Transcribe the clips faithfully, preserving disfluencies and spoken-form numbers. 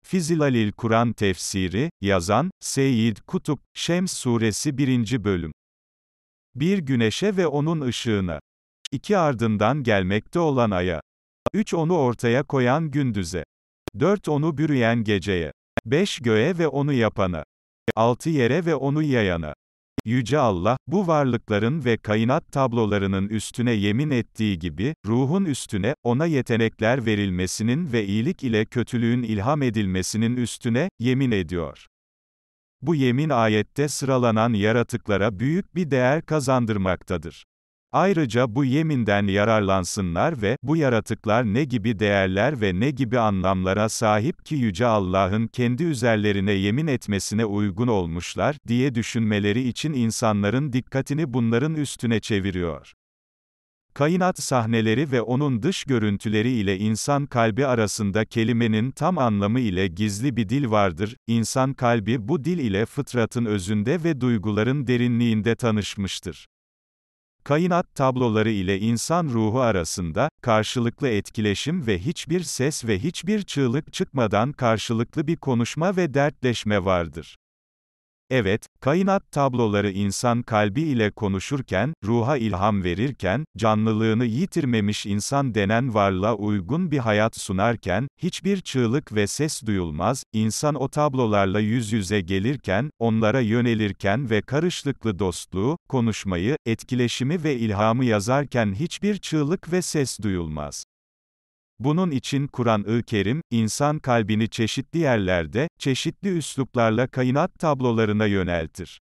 Fizilalil Kur'an tefsiri, yazan, Seyyid Kutup, Şems suresi birinci bölüm. Bir güneşe ve onun ışığına. iki ardından gelmekte olan aya. üç onu ortaya koyan gündüze. dört onu bürüyen geceye. beş göğe ve onu yapana. altı yere ve onu yayana. Yüce Allah, bu varlıkların ve kainat tablolarının üstüne yemin ettiği gibi, ruhun üstüne, ona yetenekler verilmesinin ve iyilik ile kötülüğün ilham edilmesinin üstüne, yemin ediyor. Bu yemin ayette sıralanan yaratıklara büyük bir değer kazandırmaktadır. Ayrıca bu yeminden yararlansınlar ve, bu yaratıklar ne gibi değerler ve ne gibi anlamlara sahip ki Yüce Allah'ın kendi üzerlerine yemin etmesine uygun olmuşlar, diye düşünmeleri için insanların dikkatini bunların üstüne çeviriyor. Kainat sahneleri ve onun dış görüntüleri ile insan kalbi arasında kelimenin tam anlamı ile gizli bir dil vardır, insan kalbi bu dil ile fıtratın özünde ve duyguların derinliğinde tanışmıştır. Kainat tabloları ile insan ruhu arasında, karşılıklı etkileşim ve hiçbir ses ve hiçbir çığlık çıkmadan karşılıklı bir konuşma ve dertleşme vardır. Evet, kainat tabloları insan kalbi ile konuşurken, ruha ilham verirken, canlılığını yitirmemiş insan denen varlığa uygun bir hayat sunarken, hiçbir çığlık ve ses duyulmaz, insan o tablolarla yüz yüze gelirken, onlara yönelirken ve karşılıklı dostluğu, konuşmayı, etkileşimi ve ilhamı yazarken hiçbir çığlık ve ses duyulmaz. Bunun için Kur'an-ı Kerim, insan kalbini çeşitli yerlerde, çeşitli üsluplarla kainat tablolarına yöneltir.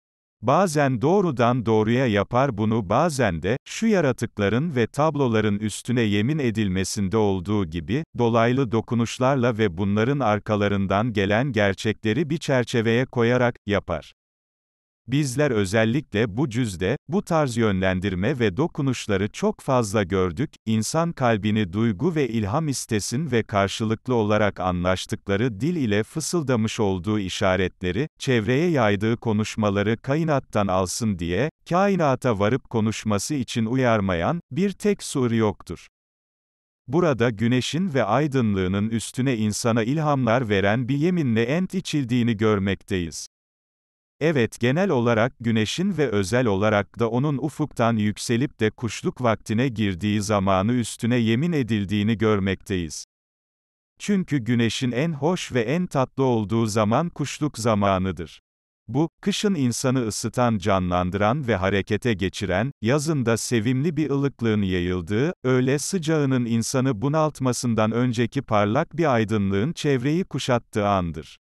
Bazen doğrudan doğruya yapar bunu, bazen de, şu yaratıkların ve tabloların üstüne yemin edilmesinde olduğu gibi, dolaylı dokunuşlarla ve bunların arkalarından gelen gerçekleri bir çerçeveye koyarak, yapar. Bizler özellikle bu cüzde, bu tarz yönlendirme ve dokunuşları çok fazla gördük, insan kalbini duygu ve ilham istesin ve karşılıklı olarak anlaştıkları dil ile fısıldamış olduğu işaretleri, çevreye yaydığı konuşmaları kainattan alsın diye, kainata varıp konuşması için uyarmayan, bir tek sur yoktur. Burada güneşin ve aydınlığının üstüne insana ilhamlar veren bir yeminle ent içildiğini görmekteyiz. Evet, genel olarak güneşin ve özel olarak da onun ufuktan yükselip de kuşluk vaktine girdiği zamanı üstüne yemin edildiğini görmekteyiz. Çünkü güneşin en hoş ve en tatlı olduğu zaman kuşluk zamanıdır. Bu, kışın insanı ısıtan, canlandıran ve harekete geçiren, yazın da sevimli bir ılıklığın yayıldığı, öğle sıcağının insanı bunaltmasından önceki parlak bir aydınlığın çevreyi kuşattığı andır.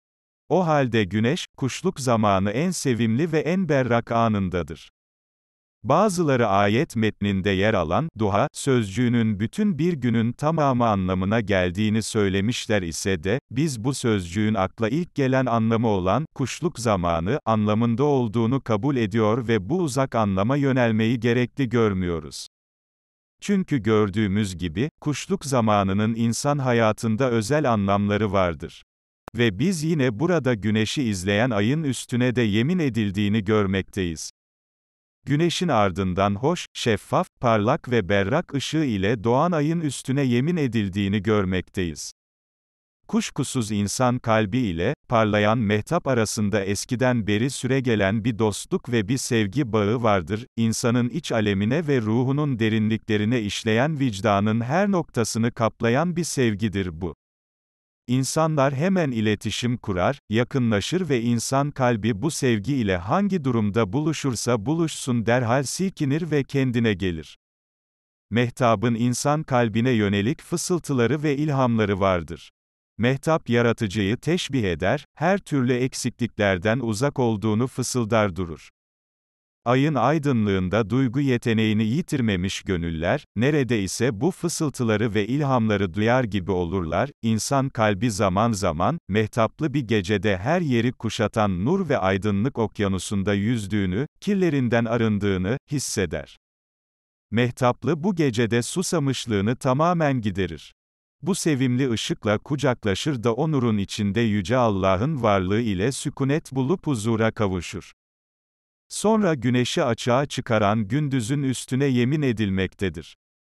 O halde güneş, kuşluk zamanı en sevimli ve en berrak anındadır. Bazıları ayet metninde yer alan, duha, sözcüğünün bütün bir günün tamamı anlamına geldiğini söylemişler ise de, biz bu sözcüğün akla ilk gelen anlamı olan, kuşluk zamanı, anlamında olduğunu kabul ediyor ve bu uzak anlama yönelmeyi gerekli görmüyoruz. Çünkü gördüğümüz gibi, kuşluk zamanının insan hayatında özel anlamları vardır. Ve biz yine burada güneşi izleyen ayın üstüne de yemin edildiğini görmekteyiz. Güneşin ardından hoş, şeffaf, parlak ve berrak ışığı ile doğan ayın üstüne yemin edildiğini görmekteyiz. Kuşkusuz insan kalbi ile, parlayan mehtap arasında eskiden beri süregelen bir dostluk ve bir sevgi bağı vardır, insanın iç alemine ve ruhunun derinliklerine işleyen vicdanın her noktasını kaplayan bir sevgidir bu. İnsanlar hemen iletişim kurar, yakınlaşır ve insan kalbi bu sevgi ile hangi durumda buluşursa buluşsun derhal silkinir ve kendine gelir. Mehtabın insan kalbine yönelik fısıltıları ve ilhamları vardır. Mehtap yaratıcıyı teşbih eder, her türlü eksikliklerden uzak olduğunu fısıldar durur. Ayın aydınlığında duygu yeteneğini yitirmemiş gönüller, neredeyse bu fısıltıları ve ilhamları duyar gibi olurlar, insan kalbi zaman zaman, mehtaplı bir gecede her yeri kuşatan nur ve aydınlık okyanusunda yüzdüğünü, kirlerinden arındığını, hisseder. Mehtaplı bu gecede susamışlığını tamamen giderir. Bu sevimli ışıkla kucaklaşır da o nurun içinde Yüce Allah'ın varlığı ile sükunet bulup huzura kavuşur. Sonra güneşi açığa çıkaran gündüzün üstüne yemin edilmektedir.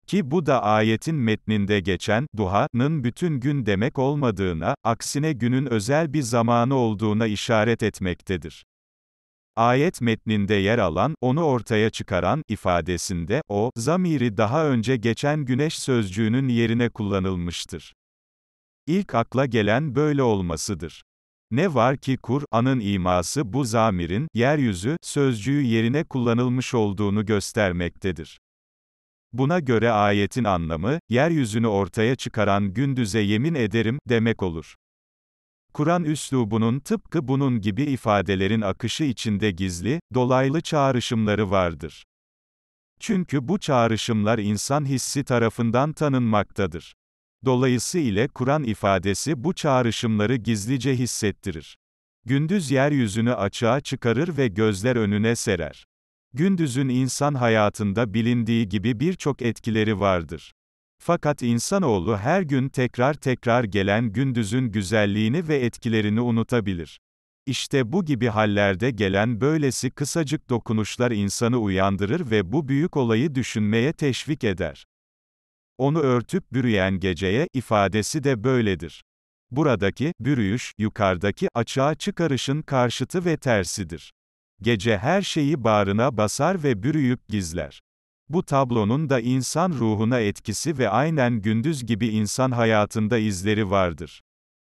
Ki bu da ayetin metninde geçen, duha'nın bütün gün demek olmadığına, aksine günün özel bir zamanı olduğuna işaret etmektedir. Ayet metninde yer alan, onu ortaya çıkaran, ifadesinde, o, zamiri daha önce geçen güneş sözcüğünün yerine kullanılmıştır. İlk akla gelen böyle olmasıdır. Ne var ki Kur'an'ın iması bu zamirin, yeryüzü, sözcüğü yerine kullanılmış olduğunu göstermektedir. Buna göre ayetin anlamı, yeryüzünü ortaya çıkaran gündüze yemin ederim, demek olur. Kur'an üslubunun tıpkı bunun gibi ifadelerin akışı içinde gizli, dolaylı çağrışımları vardır. Çünkü bu çağrışımlar insan hissi tarafından tanınmaktadır. Dolayısıyla Kur'an ifadesi bu çağrışımları gizlice hissettirir. Gündüz yeryüzünü açığa çıkarır ve gözler önüne serer. Gündüzün insan hayatında bilindiği gibi birçok etkileri vardır. Fakat insanoğlu her gün tekrar tekrar gelen gündüzün güzelliğini ve etkilerini unutabilir. İşte bu gibi hallerde gelen böylesi kısacık dokunuşlar insanı uyandırır ve bu büyük olayı düşünmeye teşvik eder. Onu örtüp bürüyen geceye, ifadesi de böyledir. Buradaki, bürüyüş, yukarıdaki, açığa çıkarışın karşıtı ve tersidir. Gece her şeyi bağrına basar ve bürüyüp gizler. Bu tablonun da insan ruhuna etkisi ve aynen gündüz gibi insan hayatında izleri vardır.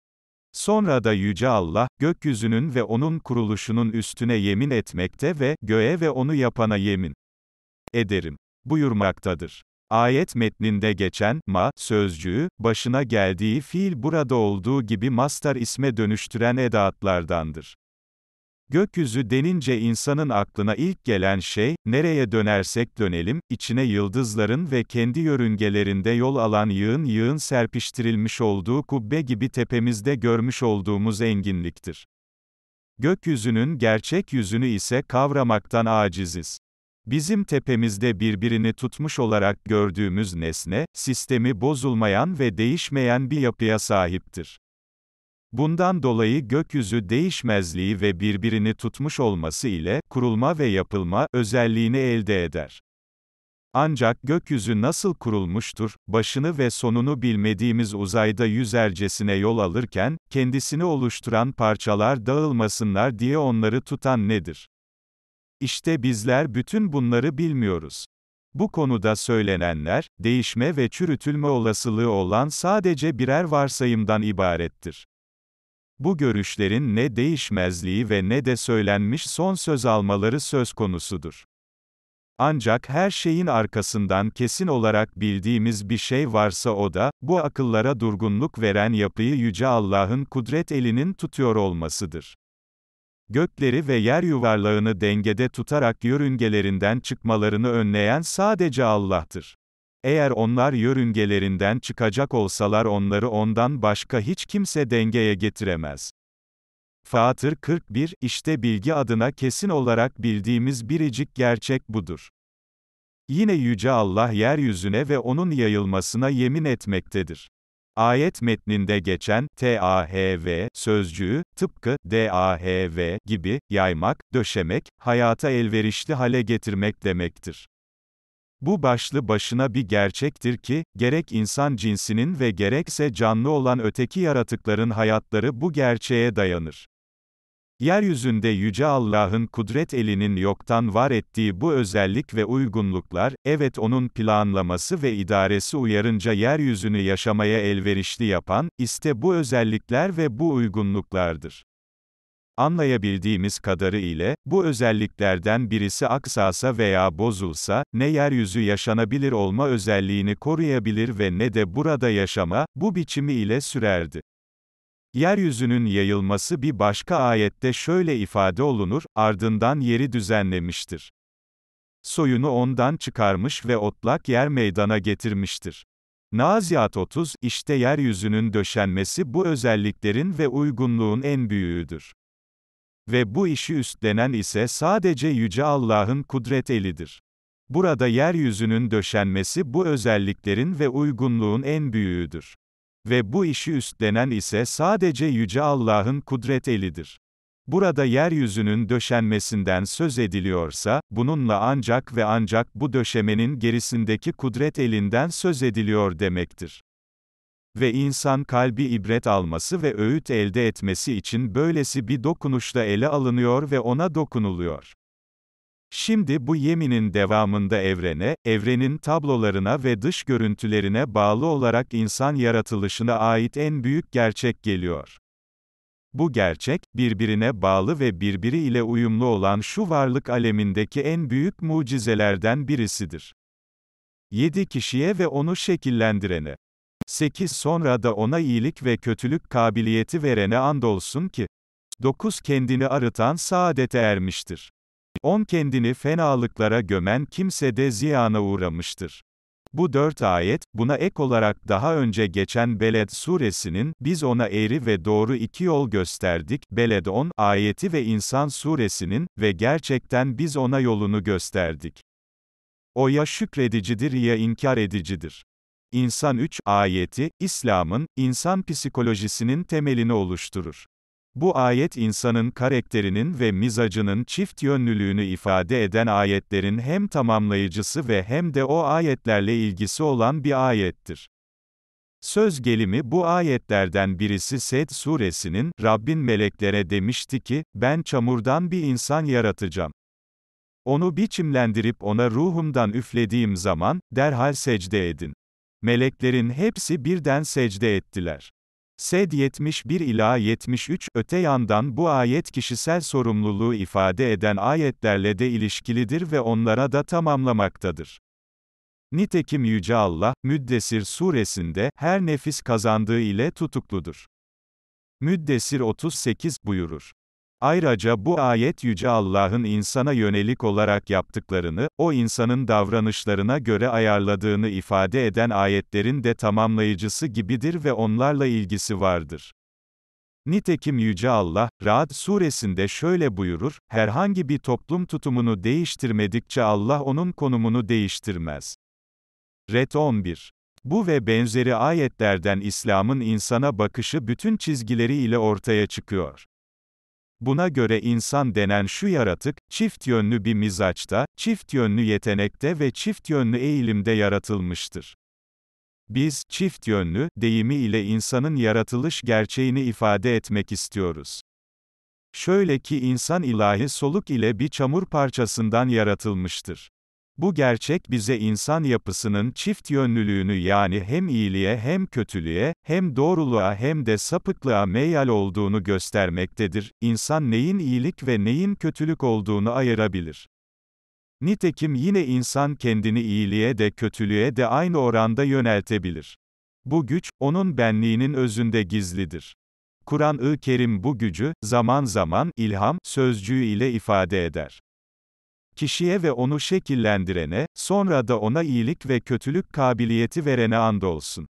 Sonra da Yüce Allah, gökyüzünün ve onun kuruluşunun üstüne yemin etmekte ve, göğe ve onu yapana yemin ederim, buyurmaktadır. Ayet metninde geçen, ma, sözcüğü, başına geldiği fiil burada olduğu gibi mastar isme dönüştüren edatlardandır. Gökyüzü denince insanın aklına ilk gelen şey, nereye dönersek dönelim, içine yıldızların ve kendi yörüngelerinde yol alan yığın yığın serpiştirilmiş olduğu kubbe gibi tepemizde görmüş olduğumuz enginliktir. Gökyüzünün gerçek yüzünü ise kavramaktan aciziz. Bizim tepemizde birbirini tutmuş olarak gördüğümüz nesne, sistemi bozulmayan ve değişmeyen bir yapıya sahiptir. Bundan dolayı gökyüzü değişmezliği ve birbirini tutmuş olması ile, kurulma ve yapılma, özelliğini elde eder. Ancak gökyüzü nasıl kurulmuştur, başını ve sonunu bilmediğimiz uzayda yüzercesine yol alırken, kendisini oluşturan parçalar dağılmasınlar diye onları tutan nedir? İşte bizler bütün bunları bilmiyoruz. Bu konuda söylenenler, değişme ve çürütülme olasılığı olan sadece birer varsayımdan ibarettir. Bu görüşlerin ne değişmezliği ve ne de söylenmiş son söz almaları söz konusudur. Ancak her şeyin arkasından kesin olarak bildiğimiz bir şey varsa o da, bu akıllara durgunluk veren yapıyı Yüce Allah'ın kudret elinin tutuyor olmasıdır. Gökleri ve yer yuvarlağını dengede tutarak yörüngelerinden çıkmalarını önleyen sadece Allah'tır. Eğer onlar yörüngelerinden çıkacak olsalar onları ondan başka hiç kimse dengeye getiremez. Fatır kırk bir, işte bilgi adına kesin olarak bildiğimiz biricik gerçek budur. Yine Yüce Allah yeryüzüne ve onun yayılmasına yemin etmektedir. Ayet metninde geçen, tahv, sözcüğü, tıpkı, dahav gibi, yaymak, döşemek, hayata elverişli hale getirmek demektir. Bu başlı başına bir gerçektir ki, gerek insan cinsinin ve gerekse canlı olan öteki yaratıkların hayatları bu gerçeğe dayanır. Yeryüzünde Yüce Allah'ın kudret elinin yoktan var ettiği bu özellik ve uygunluklar, evet onun planlaması ve idaresi uyarınca yeryüzünü yaşamaya elverişli yapan, işte bu özellikler ve bu uygunluklardır. Anlayabildiğimiz kadarı ile, bu özelliklerden birisi aksasa veya bozulsa, ne yeryüzü yaşanabilir olma özelliğini koruyabilir ve ne de burada yaşama, bu biçimi ile sürerdi. Yeryüzünün yayılması bir başka ayette şöyle ifade olunur, ardından yeri düzenlemiştir. Soyunu ondan çıkarmış ve otlak yer meydana getirmiştir. Naziat otuz, işte yeryüzünün döşenmesi bu özelliklerin ve uygunluğun en büyüğüdür. Ve bu işi üstlenen ise sadece Yüce Allah'ın kudret elidir. Burada yeryüzünün döşenmesi bu özelliklerin ve uygunluğun en büyüğüdür. Ve bu işi üstlenen ise sadece Yüce Allah'ın kudret elidir. Burada yeryüzünün döşenmesinden söz ediliyorsa, bununla ancak ve ancak bu döşemenin gerisindeki kudret elinden söz ediliyor demektir. Ve insan kalbi ibret alması ve öğüt elde etmesi için böylesi bir dokunuşla ele alınıyor ve ona dokunuluyor. Şimdi bu yeminin devamında evrene, evrenin tablolarına ve dış görüntülerine bağlı olarak insan yaratılışına ait en büyük gerçek geliyor. Bu gerçek, birbirine bağlı ve birbiri ile uyumlu olan şu varlık alemindeki en büyük mucizelerden birisidir. yedi Kişiye ve onu şekillendirene. sekiz Sonra da ona iyilik ve kötülük kabiliyeti verene andolsun ki, dokuz Kendini arıtan saadete ermiştir. on Kendini fenalıklara gömen kimse de ziyana uğramıştır. Bu dört ayet, buna ek olarak daha önce geçen Beled suresinin, biz ona eğri ve doğru iki yol gösterdik, Beled on ayeti ve İnsan suresinin, ve gerçekten biz ona yolunu gösterdik. O ya şükredicidir ya inkar edicidir. İnsan üç ayeti, İslam'ın, insan psikolojisinin temelini oluşturur. Bu ayet insanın karakterinin ve mizacının çift yönlülüğünü ifade eden ayetlerin hem tamamlayıcısı ve hem de o ayetlerle ilgisi olan bir ayettir. Söz gelimi bu ayetlerden birisi Sed suresinin, Rabbin meleklere demişti ki, ben çamurdan bir insan yaratacağım. Onu biçimlendirip ona ruhumdan üflediğim zaman, derhal secde edin. Meleklerin hepsi birden secde ettiler. Sed yetmiş bir ila yetmiş üç, öte yandan bu ayet kişisel sorumluluğu ifade eden ayetlerle de ilişkilidir ve onlara da tamamlamaktadır. Nitekim Yüce Allah, Müddessir suresinde, her nefis kazandığı ile tutukludur. Müddessir otuz sekiz buyurur. Ayrıca bu ayet Yüce Allah'ın insana yönelik olarak yaptıklarını, o insanın davranışlarına göre ayarladığını ifade eden ayetlerin de tamamlayıcısı gibidir ve onlarla ilgisi vardır. Nitekim Yüce Allah, Ra'd suresinde şöyle buyurur, herhangi bir toplum tutumunu değiştirmedikçe Allah onun konumunu değiştirmez. Ret on bir. Bu ve benzeri ayetlerden İslam'ın insana bakışı bütün çizgileri ile ortaya çıkıyor. Buna göre insan denen şu yaratık, çift yönlü bir mizaçta, çift yönlü yetenekte ve çift yönlü eğilimde yaratılmıştır. Biz, çift yönlü, deyimi ile insanın yaratılış gerçeğini ifade etmek istiyoruz. Şöyle ki insan ilahi soluk ile bir çamur parçasından yaratılmıştır. Bu gerçek bize insan yapısının çift yönlülüğünü yani hem iyiliğe hem kötülüğe, hem doğruluğa hem de sapıklığa meyal olduğunu göstermektedir. İnsan neyin iyilik ve neyin kötülük olduğunu ayırabilir. Nitekim yine insan kendini iyiliğe de kötülüğe de aynı oranda yöneltebilir. Bu güç, onun benliğinin özünde gizlidir. Kur'an-ı Kerim bu gücü, zaman zaman, ilham, sözcüğü ile ifade eder. Kişiye ve onu şekillendirene, sonra da ona iyilik ve kötülük kabiliyeti verene andolsun.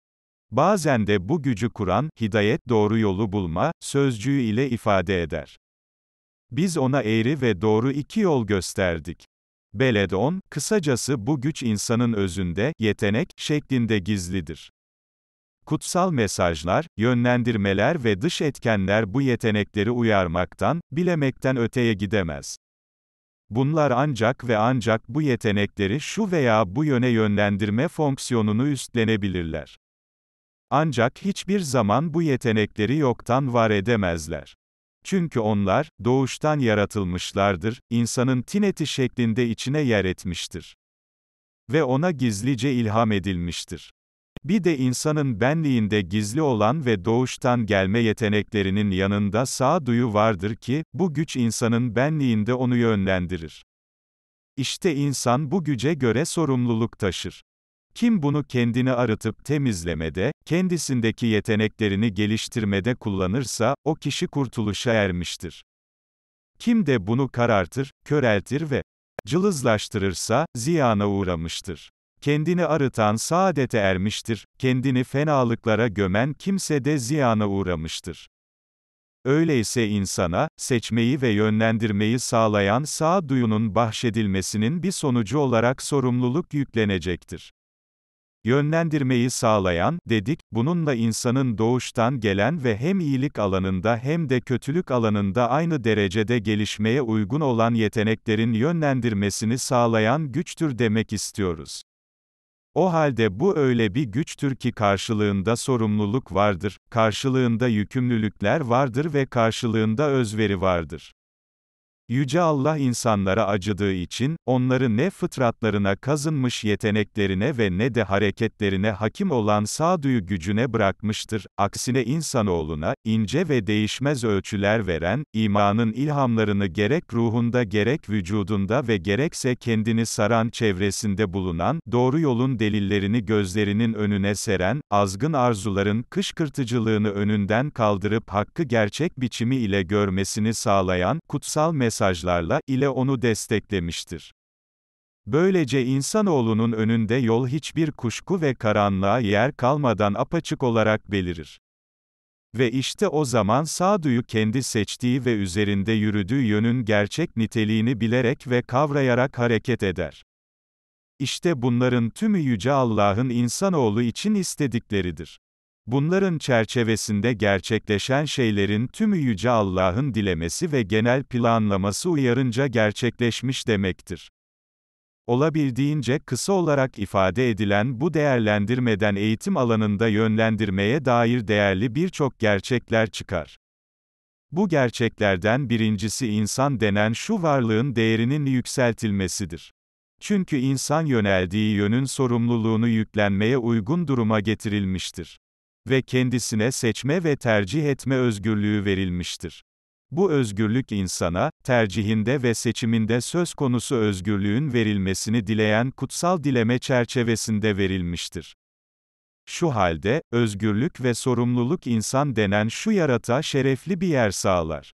Bazen de bu gücü Kur'an, hidayet, doğru yolu bulma, sözcüğü ile ifade eder. Biz ona eğri ve doğru iki yol gösterdik. Beled on, kısacası bu güç insanın özünde, yetenek, şeklinde gizlidir. Kutsal mesajlar, yönlendirmeler ve dış etkenler bu yetenekleri uyarmaktan, bilemekten öteye gidemez. Bunlar ancak ve ancak bu yetenekleri şu veya bu yöne yönlendirme fonksiyonunu üstlenebilirler. Ancak hiçbir zaman bu yetenekleri yoktan var edemezler. Çünkü onlar, doğuştan yaratılmışlardır, insanın tineti şeklinde içine yer etmiştir. Ve ona gizlice ilham edilmiştir. Bir de insanın benliğinde gizli olan ve doğuştan gelme yeteneklerinin yanında sağduyu vardır ki, bu güç insanın benliğinde onu yönlendirir. İşte insan bu güce göre sorumluluk taşır. Kim bunu kendini arıtıp temizlemede, kendisindeki yeteneklerini geliştirmede kullanırsa, o kişi kurtuluşa ermiştir. Kim de bunu karartır, köreltir ve cılızlaştırırsa, ziyana uğramıştır. Kendini arıtan saadete ermiştir, kendini fenalıklara gömen kimse de ziyana uğramıştır. Öyleyse insana, seçmeyi ve yönlendirmeyi sağlayan sağduyunun bahşedilmesinin bir sonucu olarak sorumluluk yüklenecektir. Yönlendirmeyi sağlayan, dedik, bununla insanın doğuştan gelen ve hem iyilik alanında hem de kötülük alanında aynı derecede gelişmeye uygun olan yeteneklerin yönlendirmesini sağlayan güçtür demek istiyoruz. O halde bu öyle bir güçtür ki karşılığında sorumluluk vardır, karşılığında yükümlülükler vardır ve karşılığında özveri vardır. Yüce Allah insanlara acıdığı için, onları ne fıtratlarına kazınmış yeteneklerine ve ne de hareketlerine hakim olan sağduyu gücüne bırakmıştır. Aksine insanoğluna, ince ve değişmez ölçüler veren, imanın ilhamlarını gerek ruhunda gerek vücudunda ve gerekse kendini saran çevresinde bulunan, doğru yolun delillerini gözlerinin önüne seren, azgın arzuların kışkırtıcılığını önünden kaldırıp hakkı gerçek biçimi ile görmesini sağlayan, kutsal mesajlarla, mesajlarla ile onu desteklemiştir. Böylece insanoğlunun önünde yol hiçbir kuşku ve karanlığa yer kalmadan apaçık olarak belirir. Ve işte o zaman sağduyu kendi seçtiği ve üzerinde yürüdüğü yönün gerçek niteliğini bilerek ve kavrayarak hareket eder. İşte bunların tümü Yüce Allah'ın insanoğlu için istedikleridir. Bunların çerçevesinde gerçekleşen şeylerin tümü Yüce Allah'ın dilemesi ve genel planlaması uyarınca gerçekleşmiş demektir. Olabildiğince kısa olarak ifade edilen bu değerlendirmeden eğitim alanında yönlendirmeye dair değerli birçok gerçekler çıkar. Bu gerçeklerden birincisi insan denen şu varlığın değerinin yükseltilmesidir. Çünkü insan yöneldiği yönün sorumluluğunu yüklenmeye uygun duruma getirilmiştir. Ve kendisine seçme ve tercih etme özgürlüğü verilmiştir. Bu özgürlük insana, tercihinde ve seçiminde söz konusu özgürlüğün verilmesini dileyen kutsal dileme çerçevesinde verilmiştir. Şu halde, özgürlük ve sorumluluk insan denen şu yaratığa şerefli bir yer sağlar.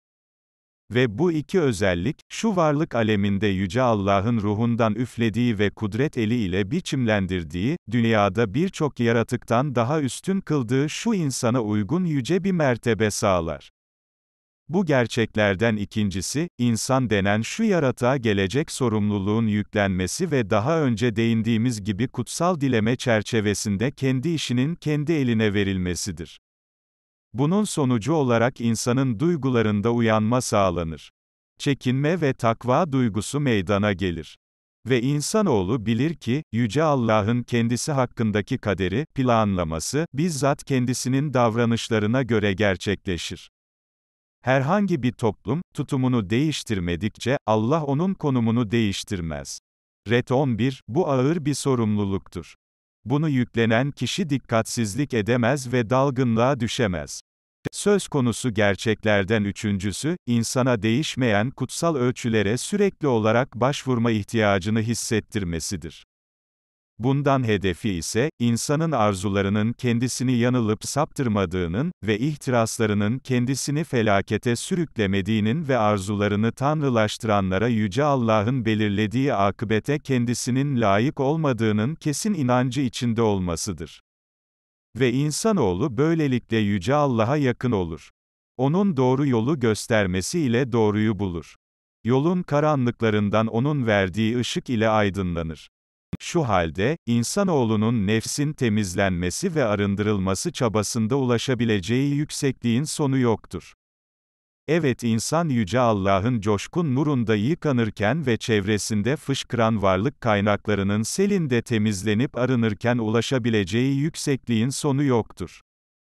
Ve bu iki özellik, şu varlık aleminde Yüce Allah'ın ruhundan üflediği ve kudret eli ile biçimlendirdiği, dünyada birçok yaratıktan daha üstün kıldığı şu insana uygun yüce bir mertebe sağlar. Bu gerçeklerden ikincisi, insan denen şu yaratığa gelecek sorumluluğun yüklenmesi ve daha önce değindiğimiz gibi kutsal dileme çerçevesinde kendi işinin kendi eline verilmesidir. Bunun sonucu olarak insanın duygularında uyanma sağlanır. Çekinme ve takva duygusu meydana gelir. Ve insanoğlu bilir ki, Yüce Allah'ın kendisi hakkındaki kaderi, planlaması, bizzat kendisinin davranışlarına göre gerçekleşir. Herhangi bir toplum, tutumunu değiştirmedikçe, Allah onun konumunu değiştirmez. Ret on bir, bu ağır bir sorumluluktur. Bunu yüklenen kişi dikkatsizlik edemez ve dalgınlığa düşemez. Söz konusu gerçeklerden üçüncüsü, insana değişmeyen kutsal ölçülere sürekli olarak başvurma ihtiyacını hissettirmesidir. Bundan hedefi ise, insanın arzularının kendisini yanılıp saptırmadığının ve ihtiraslarının kendisini felakete sürüklemediğinin ve arzularını tanrılaştıranlara Yüce Allah'ın belirlediği akıbete kendisinin layık olmadığının kesin inancı içinde olmasıdır. Ve insanoğlu böylelikle Yüce Allah'a yakın olur. Onun doğru yolu göstermesi ile doğruyu bulur. Yolun karanlıklarından onun verdiği ışık ile aydınlanır. Şu halde, insanoğlunun nefsin temizlenmesi ve arındırılması çabasında ulaşabileceği yüksekliğin sonu yoktur. Evet, insan Yüce Allah'ın coşkun nurunda yıkanırken ve çevresinde fışkıran varlık kaynaklarının selinde temizlenip arınırken ulaşabileceği yüksekliğin sonu yoktur.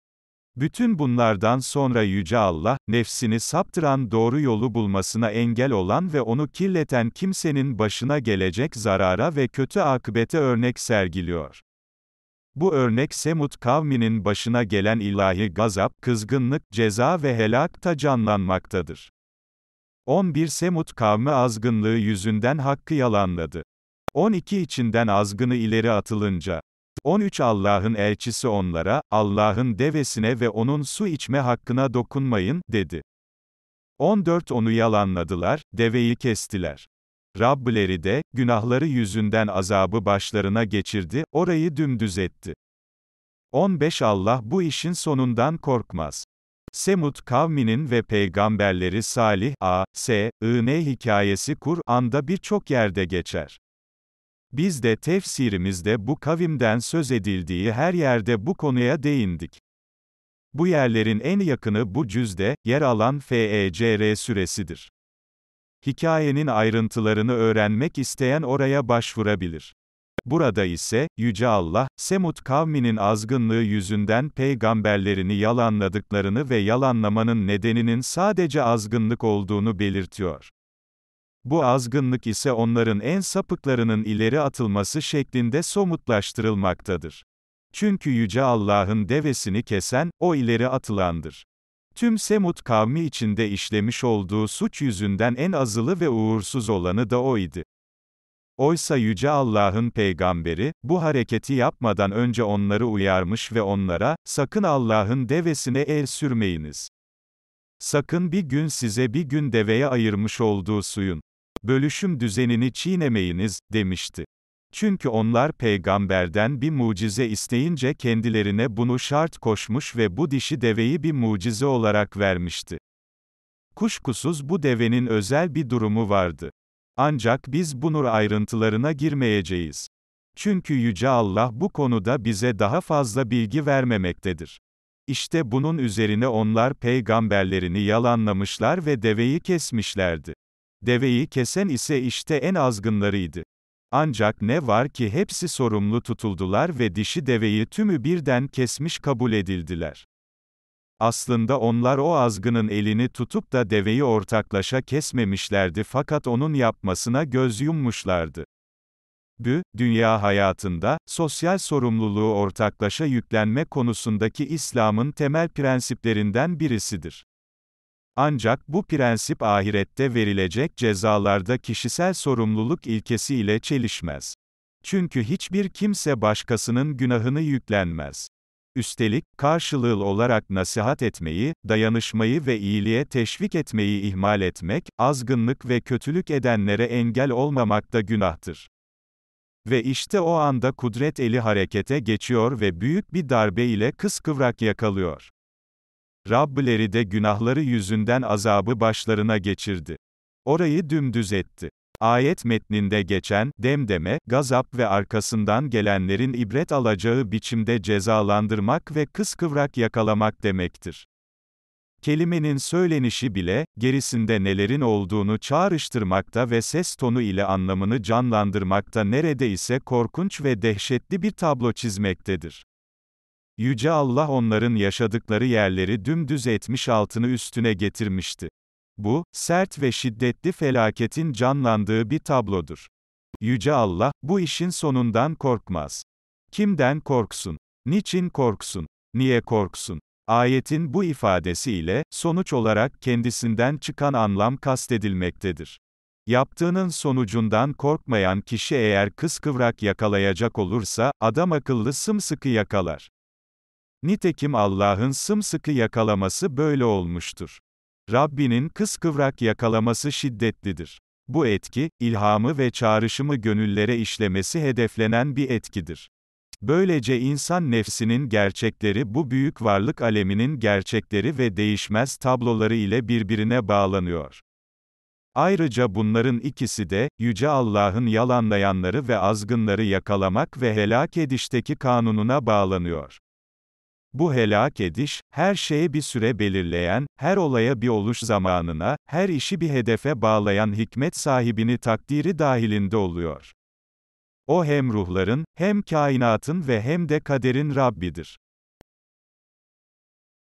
Bütün bunlardan sonra Yüce Allah, nefsini saptıran doğru yolu bulmasına engel olan ve onu kirleten kimsenin başına gelecek zarara ve kötü akıbete örnek sergiliyor. Bu örnek Semud kavminin başına gelen ilahi gazap, kızgınlık, ceza ve helakta canlanmaktadır. on bir Semud kavmi azgınlığı yüzünden hakkı yalanladı. on iki içinden azgını ileri atılınca, on üç Allah'ın elçisi onlara, Allah'ın devesine ve onun su içme hakkına dokunmayın, dedi. on dört Onu yalanladılar, deveyi kestiler. Rableri de, günahları yüzünden azabı başlarına geçirdi, orayı dümdüz etti. on beş Allah bu işin sonundan korkmaz. Semud kavminin ve peygamberleri Salih, A, S, I, N hikayesi Kur'an'da birçok yerde geçer. Biz de tefsirimizde bu kavimden söz edildiği her yerde bu konuya değindik. Bu yerlerin en yakını bu cüzde yer alan Fecr suresidir. Hikayenin ayrıntılarını öğrenmek isteyen oraya başvurabilir. Burada ise, Yüce Allah, Semud kavminin azgınlığı yüzünden peygamberlerini yalanladıklarını ve yalanlamanın nedeninin sadece azgınlık olduğunu belirtiyor. Bu azgınlık ise onların en sapıklarının ileri atılması şeklinde somutlaştırılmaktadır. Çünkü Yüce Allah'ın devesini kesen, o ileri atılandır. Tüm Semud kavmi içinde işlemiş olduğu suç yüzünden en azılı ve uğursuz olanı da o idi. Oysa Yüce Allah'ın peygamberi, bu hareketi yapmadan önce onları uyarmış ve onlara, sakın Allah'ın devesine el sürmeyiniz. Sakın bir gün size bir gün deveye ayırmış olduğu suyun bölüşüm düzenini çiğnemeyiniz, demişti. Çünkü onlar peygamberden bir mucize isteyince kendilerine bunu şart koşmuş ve bu dişi deveyi bir mucize olarak vermişti. Kuşkusuz bu devenin özel bir durumu vardı. Ancak biz bunun ayrıntılarına girmeyeceğiz. Çünkü Yüce Allah bu konuda bize daha fazla bilgi vermemektedir. İşte bunun üzerine onlar peygamberlerini yalanlamışlar ve deveyi kesmişlerdi. Deveyi kesen ise işte en azgınlarıydı. Ancak ne var ki hepsi sorumlu tutuldular ve dişi deveyi tümü birden kesmiş kabul edildiler. Aslında onlar o azgının elini tutup da deveyi ortaklaşa kesmemişlerdi fakat onun yapmasına göz yummuşlardı. Bu, dünya hayatında, sosyal sorumluluğu ortaklaşa yüklenme konusundaki İslam'ın temel prensiplerinden birisidir. Ancak bu prensip ahirette verilecek cezalarda kişisel sorumluluk ilkesi ile çelişmez. Çünkü hiçbir kimse başkasının günahını yüklenmez. Üstelik, karşılığı olarak nasihat etmeyi, dayanışmayı ve iyiliğe teşvik etmeyi ihmal etmek, azgınlık ve kötülük edenlere engel olmamak da günahtır. Ve işte o anda kudret eli harekete geçiyor ve büyük bir darbe ile kıskıvrak yakalıyor. Rableri de günahları yüzünden azabı başlarına geçirdi. Orayı dümdüz etti. Ayet metninde geçen, demdeme, gazap ve arkasından gelenlerin ibret alacağı biçimde cezalandırmak ve kıskıvrak yakalamak demektir. Kelimenin söylenişi bile, gerisinde nelerin olduğunu çağrıştırmakta ve ses tonu ile anlamını canlandırmakta neredeyse korkunç ve dehşetli bir tablo çizmektedir. Yüce Allah onların yaşadıkları yerleri dümdüz etmiş altını üstüne getirmişti. Bu, sert ve şiddetli felaketin canlandığı bir tablodur. Yüce Allah, bu işin sonundan korkmaz. Kimden korksun? Niçin korksun? Niye korksun? Ayetin bu ifadesiyle, sonuç olarak kendisinden çıkan anlam kastedilmektedir. Yaptığının sonucundan korkmayan kişi eğer kıskıvrak yakalayacak olursa, adamakıllı sımsıkı yakalar. Nitekim Allah'ın sımsıkı yakalaması böyle olmuştur. Rabbinin kıskıvrak yakalaması şiddetlidir. Bu etki, ilhamı ve çağrışımı gönüllere işlemesi hedeflenen bir etkidir. Böylece insan nefsinin gerçekleri bu büyük varlık aleminin gerçekleri ve değişmez tabloları ile birbirine bağlanıyor. Ayrıca bunların ikisi de, Yüce Allah'ın yalanlayanları ve azgınları yakalamak ve helak edişteki kanununa bağlanıyor. Bu helak ediş, her şeye bir süre belirleyen, her olaya bir oluş zamanına, her işi bir hedefe bağlayan hikmet sahibini takdiri dahilinde oluyor. O hem ruhların, hem kainatın ve hem de kaderin Rabbidir.